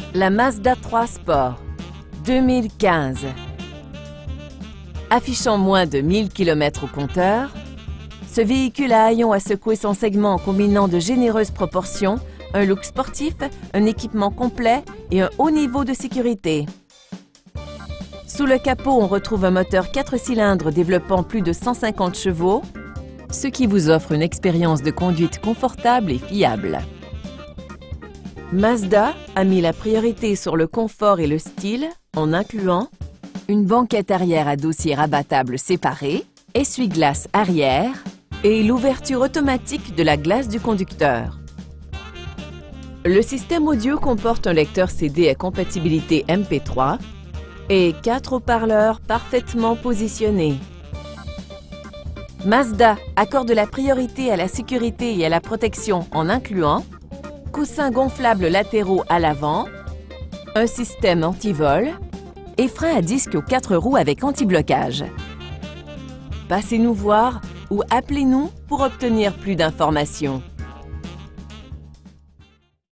La Mazda 3 Sport 2015. Affichant moins de 1000 km au compteur, ce véhicule à haillons a secoué son segment en combinant de généreuses proportions, un look sportif, un équipement complet et un haut niveau de sécurité. Sous le capot, on retrouve un moteur 4 cylindres développant plus de 150 chevaux, ce qui vous offre une expérience de conduite confortable et fiable. Mazda a mis la priorité sur le confort et le style en incluant une banquette arrière à dossier rabattable séparé, essuie-glace arrière et l'ouverture automatique de la glace du conducteur. Le système audio comporte un lecteur CD à compatibilité MP3 et 4 haut-parleurs parfaitement positionnés. Mazda accorde la priorité à la sécurité et à la protection en incluant coussins gonflables latéraux à l'avant, un système anti-vol et frein à disque aux 4 roues avec anti-blocage. Passez nous voir ou appelez-nous pour obtenir plus d'informations.